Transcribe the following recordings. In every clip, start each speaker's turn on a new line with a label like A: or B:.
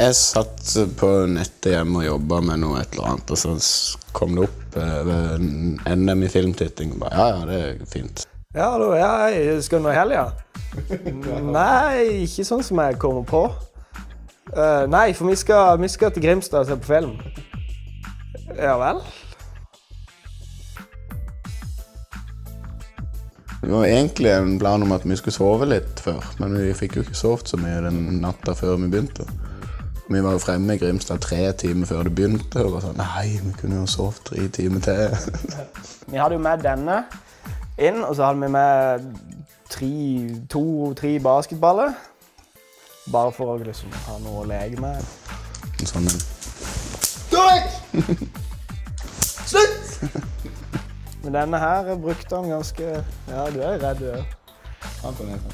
A: Jeg satt på nettet hjemme og jobbet med noe et eller annet, og så kom det opp ved NM i filmtitting, og bare, ja, det er fint.
B: Ja, da, skal du noe helg, ja? Nei, ikke sånn som jeg kommer på. Nei, for vi skal til Grimstad og se på film. Ja vel?
A: Det var egentlig en plan om at vi skulle sove litt før, men vi fikk jo ikke sovet så mye den natta før vi begynte. Vi var jo fremme i Grimstad 3 timer før det begynte, og var sånn, nei, vi kunne jo sovet 3 timer til.
B: Vi hadde jo med denne inn, og så hadde vi med 2-3 basketballer. Bare for å liksom ha noe å leke med.
A: En sånn en.
B: Gå vekk! Slutt! Men denne her brukte han ganske... Ja, du er redd, du.
A: Han på nesen.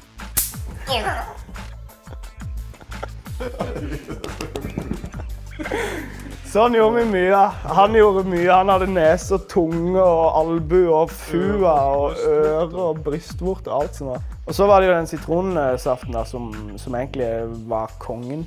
B: Sånn gjorde vi mye. Han gjorde mye. Han hadde nese og tunge og albu og fua og ører og brystvorter og alt som var. Og så var det jo den sitronsaften da, som egentlig var kongen.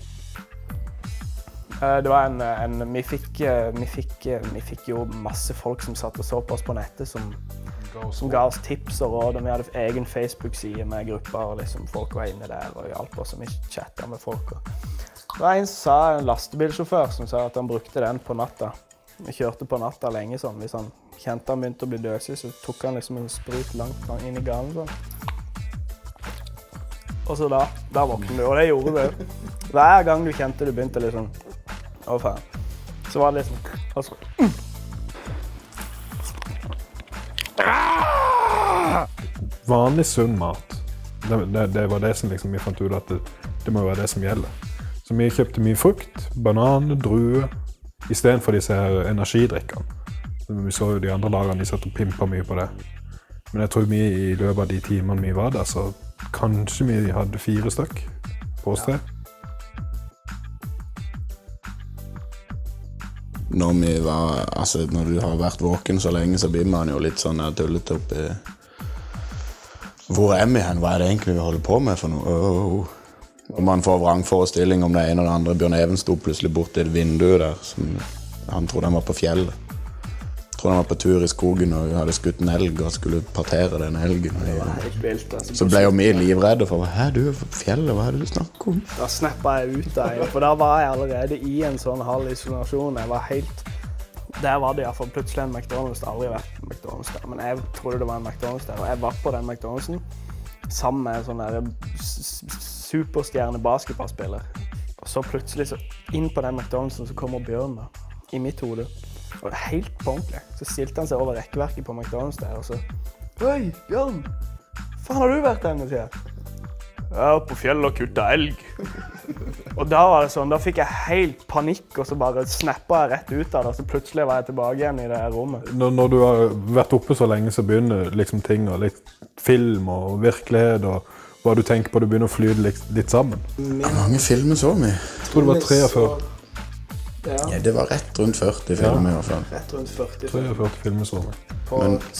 B: Det var vi fikk jo masse folk som satt og så på oss på nettet som ga oss tips og råd. Vi hadde egen Facebook-side med grupper, og liksom folk var inne der og hjalp oss, og vi chattet med folk. Det var en som sa, en lastebilsjåfør, som sa at han brukte den på natta. Vi kjørte på natta lenge sånn. Hvis han kjente han begynte å bli døsig, så tok han liksom en sprut langt inn i ganen sånn. Og så da våknet du, og det gjorde du. Hver gang du kjente du begynte liksom, å faen, så var det liksom, og så...
C: Vanlig sunn mat, det var det som liksom vi fant ut at det må være det som gjelder. Så vi kjøpte mye frukt, banan, drue, i stedet for disse her energidrikkene. Vi så jo de andre lagene, de satt og pimpet mye på det. Men jeg tror vi i løpet av de timene vi var der, så kanskje vi hadde 4 stykk på oss det.
A: Når du har vært våken så lenge, så blir man jo litt sånn tullet opp i... Hvor er vi hen? Hva er det egentlig vi holder på med for noe? Og man får vrangforestilling om det ene og det andre. Bjørn Even stod plutselig bort i et vindu der, som han trodde han var på fjellet. Jeg tror han var på tur i skogen og hadde skutt en elg og skulle partere den elgen.
B: Det var helt vilt, altså.
A: Så ble jo vi livredde for, hæ, du er på fjellet, hva er det du snakker om?
B: Da snappet jeg ut der, for da var jeg allerede i en sånn halv isolasjon. Jeg var helt... Der var det i hvert fall plutselig en McDonald's. Det har aldri vært en McDonald's der, men jeg trodde det var en McDonald's der. Og jeg var på den McDonald'sen sammen med en sånn der superstjerne basketballspiller. Og så plutselig så inn på den McDonald'sen så kommer Bjørn da, i mitt hode. Og helt på ordentlig. Så stilte han seg over rekkeverket på McDonald's der, og så... Hei, Bjørn! Faen har du vært denne tiden? Jeg var på fjellet og kuttet elg. Og da var det sånn, da fikk jeg helt panikk, og så bare snappet jeg rett ut av det, og så plutselig var jeg tilbake igjen i det her rommet.
C: Når du har vært oppe så lenge, så begynner liksom ting, og litt film og virkelighet, og hva du tenker på, du begynner å flyte litt sammen.
A: Hvor mange filmer så vi?
C: Jeg tror det var 43.
A: Ja, det var rett rundt 40 filmer i hvert fall.
B: Rett rundt 40
C: 43 filmer så vi.
B: på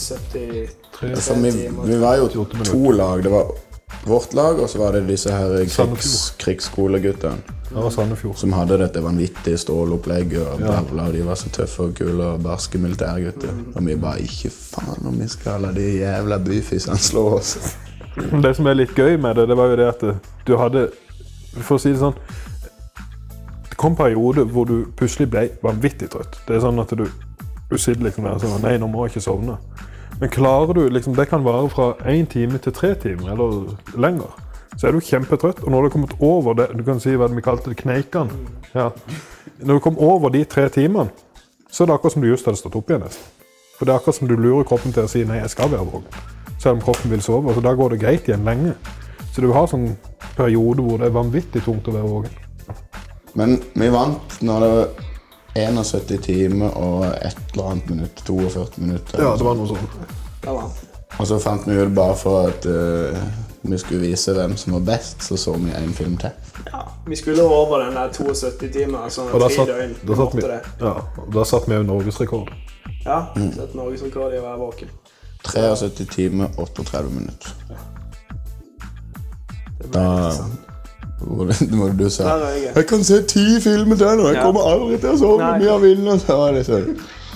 B: 73 timer.
A: Vi var jo 2 lag. Det var vårt lag, og så var det disse her krigsskoleguttene.
C: Det var Sandefjord.
A: Som hadde dette vanvittige stålopplegget og bævla, og de var så tøffe og kule og barske militærgutter. Og vi bare, ikke faen om vi skal la de jævla byfisene slå oss.
C: Det som er litt gøy med det, det var jo det at du hadde, for å si det sånn, det kom en periode hvor du plutselig ble vanvittig trøtt. Det er sånn at du sitter liksom der og sånn, nei, nå må jeg ikke sovne. Men klarer du, liksom, det kan vare fra 1 time til 3 timer, eller lenger. Så er du kjempetrøtt, og når du har kommet over det, du kan si hva vi kalte det, kneikene. Ja. Når du kommer over de 3 timene, så er det akkurat som du just hadde stått opp igjen nesten. For det er akkurat som du lurer kroppen til å si, nei, jeg skal være vågen. Selv om kroppen vil sove, så da går det greit igjen lenge. Så du har sånn periode hvor det er vanvittig tungt å være vågen.
A: Men vi vant når det var 71 timer og et eller annet minutt, 42 minutter.
C: Ja, det var noe sånt.
A: Og så fant vi ut bare for at vi skulle vise hvem som var best, så vi en film til.
B: Ja, vi skulle over den der 72 timer, altså 3 døgn.
C: Da satt vi jo Norgesrekord.
B: Ja, satt Norgesrekord i å være våken.
A: 73 timer, 38 minutter.
B: Det ble interessant.
A: Hvor du sa,
B: Der er jeg.
A: jeg kan se 10 filmer til nå, jeg kommer aldri til å sove
B: Nei.
A: mye av vinden, så var det sånn.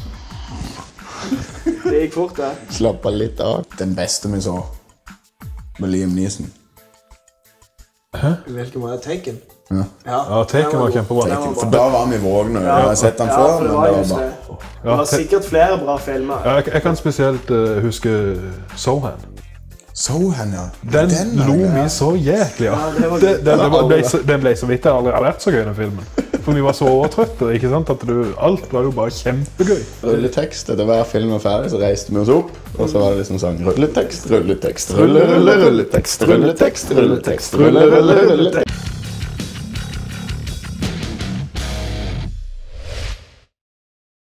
B: Det gikk fort, det.
A: Slapp av litt av. Den beste vi så, med Liam Neeson.
D: Hvilken var det? Taken?
C: Ja, Taken var kjempebra.
D: Den
A: For da var vi vågne, jeg har sett den
B: Ja,
A: før,
B: for det
A: men
B: var
A: det var
B: just
A: bare...
B: det. Det var sikkert flere bra filmer.
C: Ja, jeg kan spesielt huske Sohan.
A: Sohan, ja.
C: Den
A: var
C: lo
A: gøy.
C: vi så jæklig av.
B: Ja, det var gøy.
C: Den ble så vidt jeg aldri har vært så gøy, den filmen. For vi var så overtrøtte, ikke sant? At alt var jo bare kjempegøy.
A: Rulletekst, etter hver film var ferdig, så reiste vi oss opp, og så var det liksom sånn, rulletekst, rulletekst, rulle, rulle, rulletekst, rulletekst, rulletekst, rulle, rulle, rulletekst.